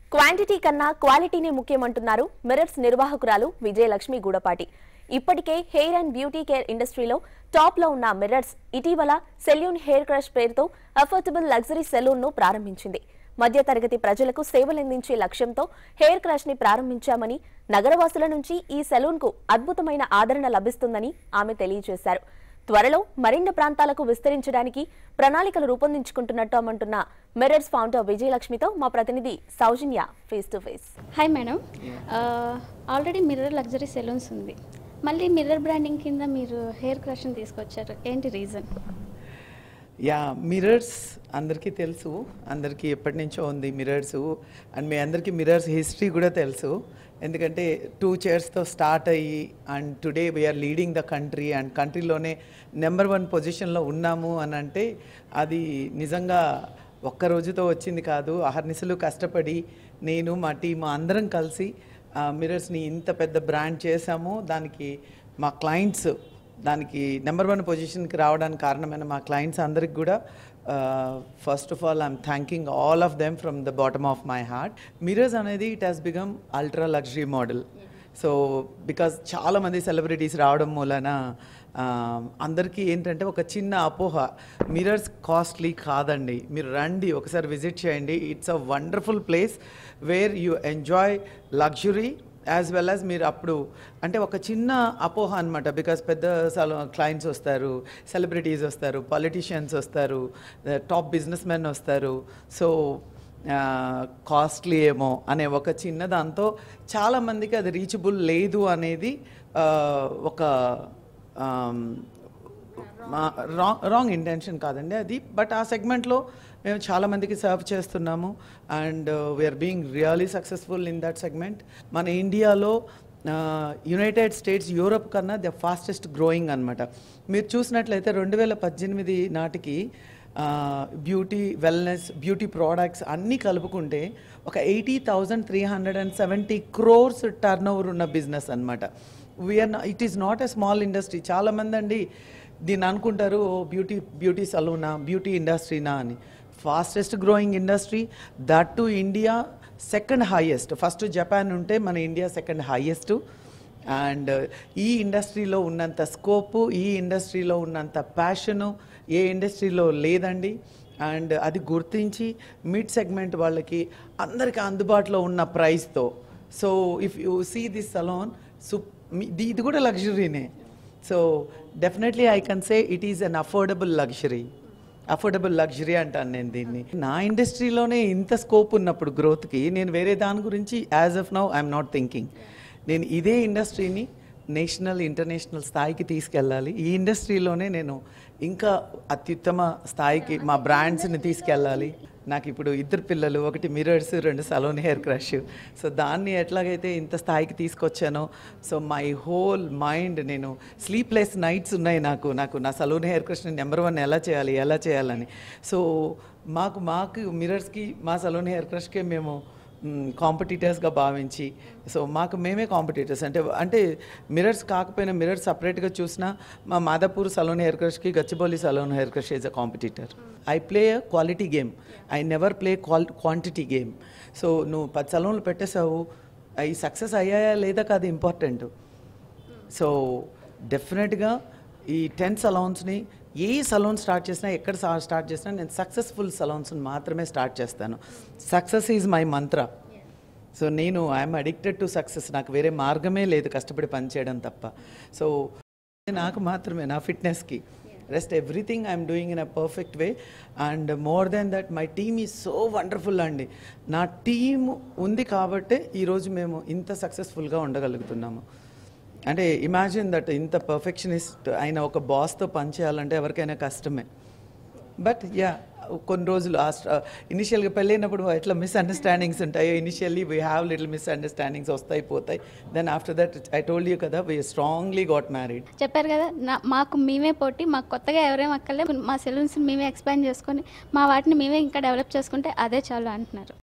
Quantity కన్నా క్వాలిటీనే ముఖ్యమంటున్నారు మిర్రర్స్ నిర్వాహకురాలు విజయలక్ష్మి గూడపాటి. ఇప్పటికే హెయిర్ అండ్ బ్యూటీ కేర్ ఇండస్ట్రీలో టాప్ లో ఉన్న మిర్రర్స్ ఇటీవల సెల్యూన్ హెయిర్ క్రష్ పేరుతో అఫోర్డబుల్ లగ్జరీ సెలూన్ ను ప్రారంభించింది. మధ్యతరగతి ప్రజలకు సేవలందించే లక్ష్యంతో హెయిర్ క్రష్ ని ప్రారంభించామని, నగరవాసుల నుంచి ఈ సెలూన్ కు అద్భుతమైన ఆదరణ లభిస్తుందని ఆమె తెలియజేశారు. త్వరలో మరిన్ని ప్రాంతాలకు విస్తరించడానికి ప్రణాళికలు రూపొందించుకుంటున్నట్టు అమంటున్న మిర్రర్స్ ఫౌండర్ విజయలక్ష్మితో మా ప్రతినిధి Soujanya face to face. Hi madam, already Mirror luxury salons ఉంది, మళ్ళీ మిర్రర్ బ్రాండింగ్ కింద మీరు హెయిర్ క్రష్ని తీసుకొచ్చారు, ఏంటి రీజన్? యా, మిర్రర్స్ అందరికీ తెలుసు, అందరికీ ఎప్పటి నుంచో ఉంది మిర్రర్స్. అండ్ మీ అందరికీ మిర్రర్స్ హిస్టరీ కూడా తెలుసు, ఎందుకంటే 2 చైర్స్తో స్టార్ట్ అయ్యి and today we're leading the country and కంట్రీలోనే నెంబర్ 1 పొజిషన్లో ఉన్నాము అని అంటే అది నిజంగా ఒక్క రోజుతో వచ్చింది కాదు. అహర్నిశలు కష్టపడి నేను మా టీం అందరం కలిసి మిర్రర్స్ని ఇంత పెద్ద బ్రాండ్ చేశాము. దానికి మా క్లయింట్స్ దానికి నెంబర్ 1 పొజిషన్కి రావడానికి కారణమైన మా క్లయింట్స్ అందరికి కూడా first of all I'm thanking all of them from the bottom of my heart. Mirrors అనేది it has become ultra luxury model. So because చాలామంది సెలబ్రిటీస్ రావడం మూలన అందరికీ ఏంటంటే ఒక చిన్న అపోహ, మిర్రర్స్ కాస్ట్లీ కాదండి, మీరు రండి ఒకసారి విజిట్ చేయండి. It's a wonderful place where you enjoy luxury as well as మీరు అప్పుడు అంటే ఒక చిన్న అపోహ అనమాట. బికాస్ పెద్ద క్లయింట్స్ వస్తారు, సెలబ్రిటీస్ వస్తారు, పొలిటీషియన్స్ వస్తారు, టాప్ బిజినెస్ మెన్ వస్తారు. సో కాస్ట్లీ ఏమో అనే ఒక చిన్న దాంతో చాలామందికి అది రీచబుల్ లేదు అనేది ఒక రాంగ్ ఇంటెన్షన్ కాదండి అది. బట్ ఆ సెగ్మెంట్లో మేము చాలామందికి సర్వ్ చేస్తున్నాము and we're being really successful in that segment. మన ఇండియాలో యునైటెడ్ స్టేట్స్, యూరోప్ కన్నా ద ఫాస్టెస్ట్ గ్రోయింగ్ అనమాట. మీరు చూసినట్లయితే 2018 నాటికి బ్యూటీ, వెల్నెస్, బ్యూటీ ప్రోడక్ట్స్ అన్నీ కలుపుకుంటే ఒక 80,370 crores టర్న్ ఓవర్ ఉన్న బిజినెస్ అనమాట. It is not a small industry. చాలామంది అండి దీన్ని అనుకుంటారు బ్యూటీ సలూనా, బ్యూటీ ఇండస్ట్రీనా అని. Fastest growing industry, that to India second highest. First Japan ఉంటే మన ఇండియా సెకండ్ హైయెస్ట్. అండ్ ఈ ఇండస్ట్రీలో ఉన్నంత స్కోపు, ఈ ఇండస్ట్రీలో ఉన్నంత ప్యాషను ఏ ఇండస్ట్రీలో లేదండి. అండ్ అది గుర్తించి మిడ్ సెగ్మెంట్ వాళ్ళకి అందరికీ అందుబాటులో ఉన్న ప్రైస్తో. So if you see this salon, ఇది కూడా లగ్జరీనే. So definitely I can say it is an affordable luxury అంటాను నేను దీన్ని. నా ఇండస్ట్రీలోనే ఇంత స్కోప్ ఉన్నప్పుడు గ్రోత్కి నేను వేరే దాని గురించి as of now I'm not thinking. నేను ఇదే ఇండస్ట్రీని నేషనల్, ఇంటర్నేషనల్ స్థాయికి తీసుకెళ్ళాలి. ఈ ఇండస్ట్రీలోనే నేను ఇంకా అత్యుత్తమ స్థాయికి మా బ్రాండ్స్ని తీసుకెళ్ళాలి. నాకు ఇప్పుడు 2 పిల్లలు, 1 Mirrors, 2 salon hair crush. So దాన్ని ఎట్లాగైతే ఇంత స్థాయికి తీసుకొచ్చానో, సో మై హోల్ మైండ్, నేను స్లీప్లెస్ నైట్స్ ఉన్నాయి నాకు నా సలోన్ హెయిర్ క్రష్ని నెంబర్ 1 ఎలా చేయాలని. సో మాకు మిర్రర్స్కి, మా సలోన్ హెయిర్ క్రష్కే మేము కాంపిటీటర్స్గా భావించి, సో మాకు మేమే కాంపిటీటర్స్. అంటే మిర్రర్స్ కాకపోయినా మిర్రర్స్ సపరేట్గా చూసినా మా మాదాపూర్ సలోన్ హెయిర్ క్రష్కి Gachibowli salon hair crush is a competitor. I play a quality game, I never play quantity game. So నువ్వు 10 సలోన్లు పెట్టేసావు, అవి సక్సెస్ అయ్యాయా లేదా కాదు ఇంపార్టెంట్. సో డెఫినెట్గా ఈ 10 సలోన్స్ని ఏ సలోన్ స్టార్ట్ చేసినా, ఎక్కడ స్టార్ట్ చేసినా నేను సక్సెస్ఫుల్ సలోన్స్ని మాత్రమే స్టార్ట్ చేస్తాను. Success is my mantra. So నేను ఐఎమ్ అడిక్టెడ్ టు సక్సెస్. నాకు వేరే మార్గమే లేదు కష్టపడి పనిచేయడం తప్ప. సో నాకు మాత్రమే, నా ఫిట్నెస్కి, rest everything I'm doing in a perfect way. And more then that my team is so wonderful అండి. నా టీమ్ ఉంది కాబట్టే ఈరోజు మేము ఇంత సక్సెస్ఫుల్గా ఉండగలుగుతున్నాము. అంటే ఇమాజిన్ దట్ ఇంత పర్ఫెక్షనిస్ట్ అయిన ఒక బాస్తో పనిచేయాలంటే ఎవరికైనా కష్టమే. బట్ యా, కొన్ని రోజులు ఇనిషియల్గా పెళ్ళైనప్పుడు ఎట్లా మిస్అండర్స్టాండింగ్స్ ఉంటాయో, initially we have little misunderstandings వస్తాయి పోతాయి. Then after that I told you కదా, వీ స్ట్రాంగ్లీ గాట్ మ్యారీడ్. చెప్పారు కదా, మాకు మేమే పోటీ, మాకు కొత్తగా ఎవరేం అక్కర్లే, మా సెలూన్స్ని మేమే ఎక్స్పాండ్ చేసుకొని మా వాటిని మేమే ఇంకా డెవలప్ చేసుకుంటే అదే చాలు అంటున్నారు.